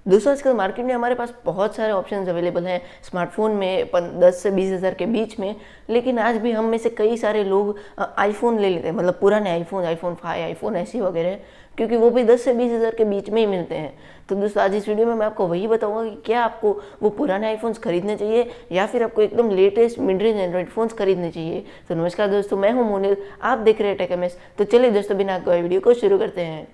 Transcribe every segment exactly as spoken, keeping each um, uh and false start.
दोस्तों आजकल मार्केट में हमारे पास बहुत सारे ऑप्शंस अवेलेबल हैं स्मार्टफ़ोन में दस से बीस हज़ार के बीच में। लेकिन आज भी हम में से कई सारे लोग आईफ़ोन ले लेते हैं, मतलब पुराने iPhone, iPhone five, iPhone S E वगैरह, क्योंकि वो भी दस से बीस हज़ार के बीच में ही मिलते हैं। तो दोस्तों आज इस वीडियो में मैं आपको वही बताऊंगा कि क्या आपको वो पुराने आईफ़ोन्स खरीदने चाहिए या फिर आपको एकदम latest mid range Android phones खरीदने चाहिए। तो नमस्कार दोस्तों, मैं हूं मोनिल, आप देख रहे हैं टेक एम एस। तो चलिए दोस्तों बिना कोई वीडियो को शुरू करते हैं।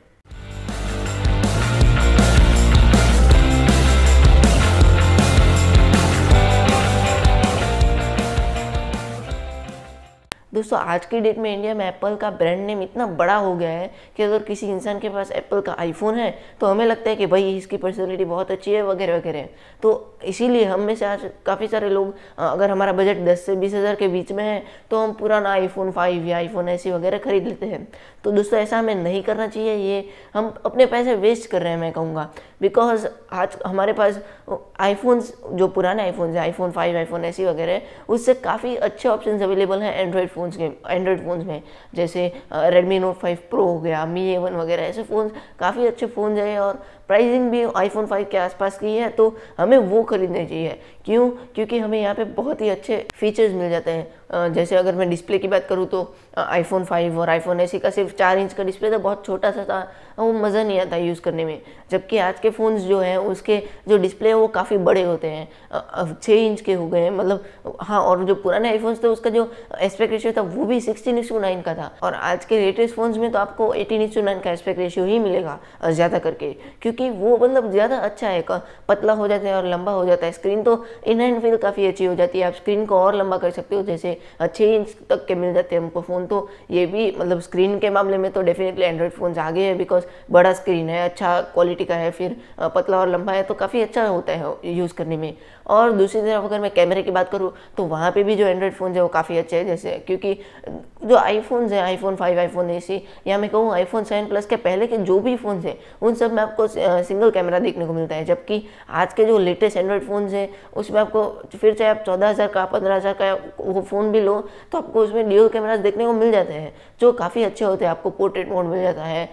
दोस्तों आज की डेट में इंडिया में एप्पल का ब्रांड नेम इतना बड़ा हो गया है कि अगर किसी इंसान के पास एप्पल का आईफोन है तो हमें लगता है कि भाई इसकी पर्सनैलिटी बहुत अच्छी है वगैरह वगैरह। तो इसीलिए हम में से आज काफ़ी सारे लोग, अगर हमारा बजट दस से बीस हज़ार के बीच में है तो हम पुराना आईफोन फाइव या आईफोन ऐसी वगैरह खरीद लेते हैं। तो दोस्तों ऐसा हमें नहीं करना चाहिए, ये हम अपने पैसे वेस्ट कर रहे हैं मैं कहूँगा। बिकॉज आज हमारे पास आईफोन्स, जो पुराने आईफोन्स हैं, आईफोन फाइव, आईफोन ऐसी वगैरह, उससे काफ़ी अच्छे ऑप्शंस अवेलेबल हैं एंड्रॉयड फ़ोन्स के एंड्रॉयड फ़ोन्स में। जैसे रेडमी नोट फाइव प्रो हो गया, मी ए वन वगैरह, ऐसे फ़ोन्स काफ़ी अच्छे फ़ोन्स हैं और प्राइसिंग भी आईफोन फाइव के आसपास की है, तो हमें वो खरीदने चाहिए। क्यों? क्योंकि हमें यहाँ पे बहुत ही अच्छे फीचर्स मिल जाते हैं। जैसे अगर मैं डिस्प्ले की बात करूँ तो आईफोन फाइव और आईफोन ऐसी का सिर्फ चार इंच का डिस्प्ले था, बहुत छोटा सा था, वो मज़ा नहीं आता यूज़ करने में। जबकि आज के फ़ोन्स जो हैं उसके जो डिस्प्ले है वो काफ़ी बड़े होते हैं, छः इंच के हो गए हैं, मतलब हाँ। और जो पुराने आईफोन्स थे उसका जो एस्पेक्ट रेशियो था वो भी सिक्सटीन इज टू नाइन का था, और आज के लेटेस्ट फ़ोन्स में तो आपको एटीन इज टू नाइन का एस्पेक्ट रेशियो ही मिलेगा ज़्यादा करके, क्योंकि वो मतलब ज़्यादा अच्छा है, पतला हो जाता है और लंबा हो जाता है। स्क्रीन तो इन हैंड फील काफ़ी अच्छी हो जाती है, आप स्क्रीन को और लंबा कर सकते हो, जैसे छः इंच तक के मिल जाते हैं हमको फ़ोन। तो ये भी मतलब स्क्रीन के मामले में तो डेफिनेटली एंड्रॉयड फ़ोन्स आगे है, बिकॉज बड़ा स्क्रीन है, अच्छा क्वालिटी का है, फिर पतला और लंबा है, तो काफ़ी अच्छा होता है यूज़ करने में। और दूसरी तरफ अगर मैं कैमरे की बात करूँ तो वहाँ पे भी जो एंड्रॉयड फ़ोन्स है वो काफ़ी अच्छे हैं। जैसे क्योंकि जो आईफोन्स हैं, आईफोन फाइव, आईफोन ऐसी, या मैं कहूँ आईफोन सेवन प्लस के पहले के जो भी फ़ोन्स हैं उन सब में आपको सिंगल कैमरा देखने को मिलता है। जबकि आज के जो लेटेस्ट एंड्रॉयड फ़ोन्स हैं उसमें आपको फिर चाहे आप चौदह हज़ार का, पंद्रह हज़ार का वो फ़ोन भी लो तो आपको उसमें ड्यूल कैमराज देखने को मिल जाते हैं जो काफ़ी अच्छे होते हैं। आपको पोर्ट्रेट मोड मिल जाता है,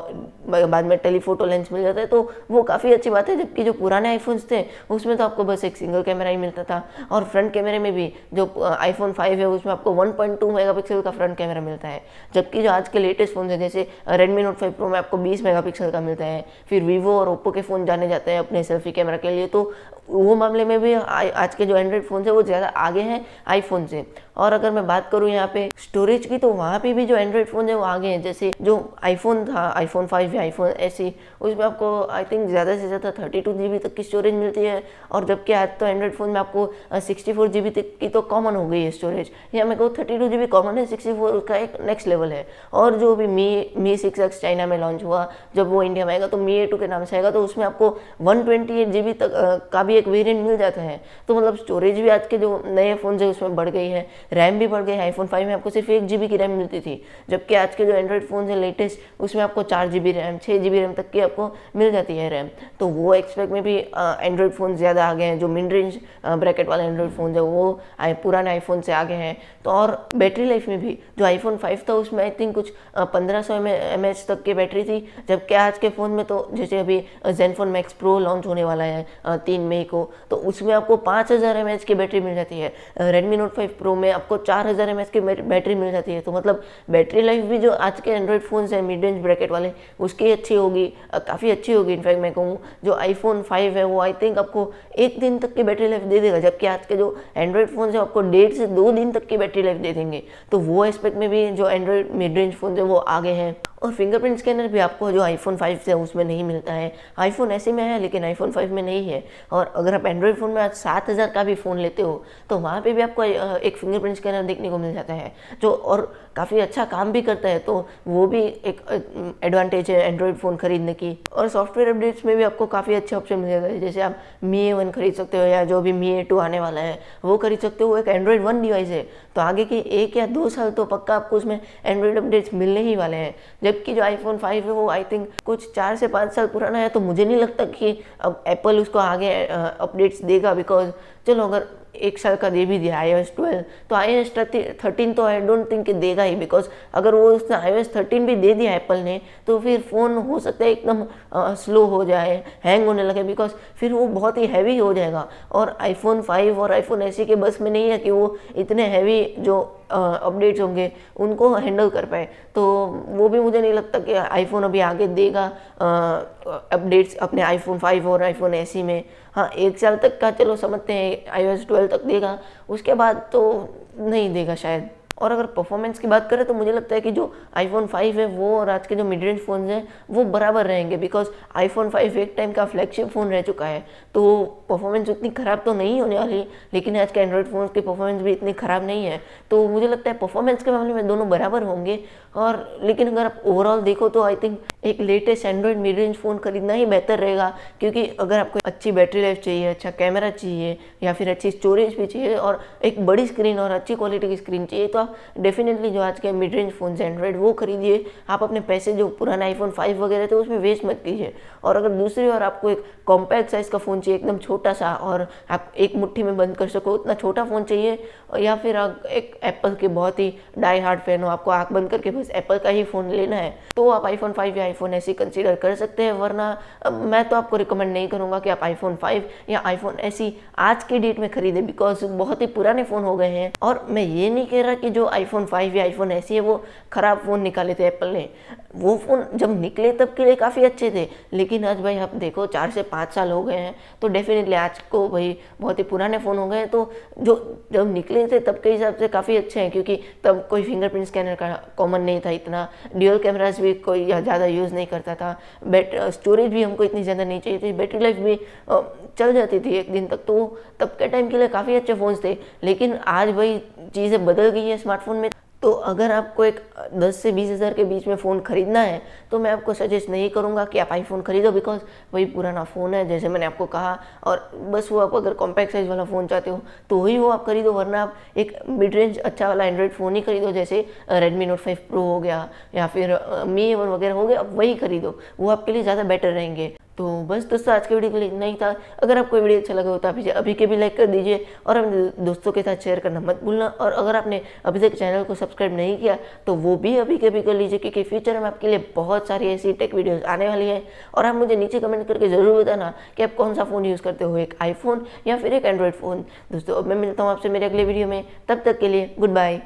बाद में टेलीफोटो लेंस मिल जाता है, तो वो काफ़ी अच्छी बात है। जबकि जो पुराने आईफोन्स थे उसमें तो आपको बस एक सिंगल कैमरा ही मिलता था, और फ्रंट कैमरे में भी जो आईफोन फाइव है उसमें आपको वन पॉइंट टू मेगापिक्सल का फ्रंट कैमरा मिलता है। जबकि जो आज के लेटेस्ट फ़ोन है जैसे रेडमी नोट फाइव प्रो में आपको बीस मेगापिक्सल का मिलता है। फिर वीवो और ओप्पो के फ़ोन जाने जाते हैं अपने सेल्फी कैमरा के लिए, तो वो मामले में भी आज के जो एंड्रॉयड फ़ोन है वो ज़्यादा आगे हैं आईफोन से। और अगर मैं बात करूँ यहाँ पे स्टोरेज की, तो वहाँ पे भी जो एंड्रॉयड फ़ोन है वो आगे हैं। जैसे जो आईफोन था, आईफोन फाइव या आईफोन ऐसी, उसमें आपको आई थिंक ज़्यादा से ज़्यादा थर्टी टू जी बी तक की स्टोरेज मिलती है। और जबकि आज तो एंड्रॉयड फ़ोन में आपको सिक्सटी फोर जी बी तक की तो कॉमन हो गई है स्टोरेज, या मैं कहूँ thirty two G B common है, सिक्सटी फोर का एक नेक्स्ट लेवल है। और जो भी Mi Mi six X China में लॉन्च हुआ, जब वो इंडिया में आएगा तो मी ए टू के नाम से आएगा, तो उसमें आपको one twenty eight G B तक का भी एक वेरियंट मिल जाता है। तो मतलब स्टोरेज भी आज के जो नए फ़ोन है उसमें बढ़ गई है, रैम भी बढ़ गई है। आईफोन फाइव में आपको सिर्फ एक जी बी की रैम मिलती थी, जबकि आज के जो एंड्रॉयड फ़ोन है लेटेस्ट उसमें आपको चार जी बी रैम, छः जी बी रैम तक की आपको मिल जाती है रैम। तो वो एक्सपेक्ट में भी एंड्रॉयड फ़ोन ज़्यादा आगे हैं। जो मिड रेंज ब्रैकेट वाले एंड्रॉयड फ़ोन है वो पुराने आईफोन से आगे हैं। तो और बैटरी लाइफ में भी जो आईफोन फाइव था उसमें आई थिंक कुछ पंद्रह सौ एम एच तक की बैटरी थी, जबकि आज के फ़ोन में तो जैसे अभी जेनफोन मैक्स प्रो लॉन्च होने वाला है तीन मई को, तो उसमें आपको पाँच हज़ार एम एच की बैटरी मिल जाती है। रेडमी नोट फाइव प्रो में आपको चार हज़ार एम एच की बैटरी मिल जाती है। तो मतलब बैटरी लाइफ भी जो आज के एंड्रॉयड फ़ोन्स हैं मिड रेंज ब्रैकेट वाले उसकी अच्छी होगी, काफ़ी अच्छी होगी। इनफैक्ट मैं कहूँ जो आईफोन फाइव है वो आई थिंक आपको एक दिन तक की बैटरी लाइफ दे देगा, जबकि आज के जो एंड्रॉयड फ़ोन है आपको डेढ़ से दो दिन तक की बैटरी लाइफ दे देंगे। तो वो एस्पेक्ट में भी जो एंड्रॉयड मिड रेंज फ़ोन है वो आगे हैं। और फिंगरप्रिंट स्कैनर भी आपको जो आईफोन फाइव से उसमें नहीं मिलता है, आईफोन ऐसे में है लेकिन आईफोन फाइव में नहीं है। और अगर आप एंड्रॉयड फ़ोन में आज सात हज़ार का भी फ़ोन लेते हो तो वहाँ पे भी आपको एक फिंगरप्रिंट स्कैनर देखने को मिल जाता है, जो और काफ़ी अच्छा काम भी करता है। तो वो भी एक एडवांटेज है एंड्रॉयड फ़ोन खरीदने की। और सॉफ्टवेयर अपडेट्स में भी आपको काफ़ी अच्छे ऑप्शन मिल जाते हैं, जैसे आप मी ए वन खरीद सकते हो, या जो भी मी ए टू आने वाला है वो खरीद सकते हो। वो एक एंड्रॉयड वन डिवाइस है, तो आगे के एक या दो साल तो पक्का आपको उसमें एंड्रॉयड अपडेट्स मिलने ही वाले हैं। जबकि जो आईफोन फाइव है वो आई थिंक कुछ चार से पाँच साल पुराना है, तो मुझे नहीं लगता कि अब एप्पल उसको आगे अपडेट्स देगा। बिकॉज चलो अगर एक साल का दे भी दिया आई ओ एस ट्वेल्व, तो आई ओ एस थर्टीन तो आई डोंट थिंक कि देगा ही, बिकॉज अगर वो उसने आई ओ एस थर्टीन भी दे दिया एप्पल ने तो फिर फ़ोन हो सकता है एकदम स्लो हो जाए, हैंग होने लगे, बिकॉज फिर वो बहुत ही हैवी हो जाएगा। और आईफोन फाइव और आईफोन ऐसी के बस में नहीं है कि वो इतने हैवी जो अपडेट्स होंगे उनको हैंडल कर पाए। तो वो भी मुझे नहीं लगता कि आईफोन अभी आगे देगा अपडेट्स अपने आईफोन फाइव और आईफोन ऐसी में। हाँ, एक साल तक का चलो समझते हैं आई ओ एस ट्वेल्व तक देगा, उसके बाद तो नहीं देगा शायद। और अगर परफॉर्मेंस की बात करें तो मुझे लगता है कि जो आईफोन फाइव है वो और आज के जो मिड रेंज फ़ोन हैं वो बराबर रहेंगे, बिकॉज आईफोन फाइव एक टाइम का फ्लैगशिप फ़ोन रह चुका है, तो परफॉर्मेंस उतनी ख़राब तो नहीं होने वाली, लेकिन आज के एंड्रॉयड फ़ोन की परफॉर्मेंस भी इतनी ख़राब नहीं है। तो मुझे लगता है परफॉर्मेंस के मामले में दोनों बराबर होंगे। और लेकिन अगर आप ओवरऑल देखो तो आई थिंक एक latest Android mid range phone खरीदना ही बेहतर रहेगा, क्योंकि अगर आपको अच्छी बैटरी लाइफ चाहिए, अच्छा कैमरा चाहिए, या फिर अच्छी स्टोरेज भी चाहिए और एक बड़ी स्क्रीन और अच्छी क्वालिटी की स्क्रीन चाहिए, तो आप डेफिनेटली जो आज के मिड रेंज फ़ोन है एंड्रॉयड वो खरीदिए। आप अपने पैसे जो पुराना आईफोन फाइव वगैरह थे उसमें वेस्ट मत कीजिए। और अगर दूसरी ओर आपको एक कॉम्पैक्ट साइज़ का फ़ोन चाहिए, एकदम छोटा सा, और आप एक मुट्ठी में बंद कर सको उतना छोटा फ़ोन चाहिए, या फिर आप एक एप्पल के बहुत ही डाई हार्ड फैन हो, आपको आँख बंद करके बस एप्पल का ही फ़ोन लेना है, तो आप आईफोन फाइव या आईफोन ऐसी कंसीडर कर सकते हैं। वरना मैं तो आपको रिकमेंड नहीं करूँगा कि आप आईफोन फाइव या आईफोन ऐसी आज की डेट में खरीदें, बिकॉज बहुत ही पुराने फ़ोन हो गए हैं। और मैं ये नहीं कह रहा कि जो आईफोन फाइव या आईफोन ऐसी है वो ख़राब फ़ोन निकाले थे एप्पल ने, वो फ़ोन जब निकले तब के लिए काफ़ी अच्छे थे, लेकिन आज भाई आप देखो चार से पाँच साल हो गए हैं, तो डेफिनेटली आज को भाई बहुत ही पुराने फ़ोन हो गए हैं। तो जो जब निकले थे तब के हिसाब से काफ़ी अच्छे हैं, क्योंकि तब कोई फिंगरप्रिंट स्कैनर का कॉमन नहीं था, इतना ड्यूअल कैमरास भी कोई ज़्यादा यूज़ नहीं करता था, बैट स्टोरेज भी हमको इतनी ज़्यादा नहीं चाहिए थी, बैटरी लाइफ भी चल जाती थी एक दिन तक, तो तब के टाइम के लिए काफ़ी अच्छे फ़ोन्स थे। लेकिन आज भाई चीज़ें बदल गई है स्मार्टफोन में, तो अगर आपको एक दस से बीस हज़ार के बीच में फ़ोन ख़रीदना है तो मैं आपको सजेस्ट नहीं करूँगा कि आप आईफोन ख़रीदो, बिकॉज वही पुराना फ़ोन है जैसे मैंने आपको कहा। और बस वो आप अगर कॉम्पैक्ट साइज़ वाला फ़ोन चाहते हो तो वही वो आप खरीदो, वरना आप एक मिड रेंज अच्छा वाला एंड्रॉयड फ़ोन ही खरीदो, जैसे रेडमी नोट फाइव प्रो हो गया या फिर मी वन वगैरह हो गया, आप वही खरीदो, वो आपके लिए ज़्यादा बेटर रहेंगे। तो बस दोस्तों आज के वीडियो के लिए इतना ही था। अगर आपको वीडियो अच्छा लगा हो तो आप इसे अभी के भी लाइक कर दीजिए और अपने दोस्तों के साथ शेयर करना मत भूलना। और अगर आपने अभी तक चैनल को सब्सक्राइब नहीं किया तो वो भी अभी के भी कर लीजिए, क्योंकि फ्यूचर में आपके लिए बहुत सारी ऐसी टेक वीडियोस आने वाली है। और आप मुझे नीचे कमेंट करके ज़रूर बताना कि आप कौन सा फ़ोन यूज़ करते हो, एक आईफोन या फिर एक एंड्रॉयड फ़ोन। दोस्तों अब मैं मिलता हूँ आपसे मेरे अगले वीडियो में, तब तक के लिए गुड बाय।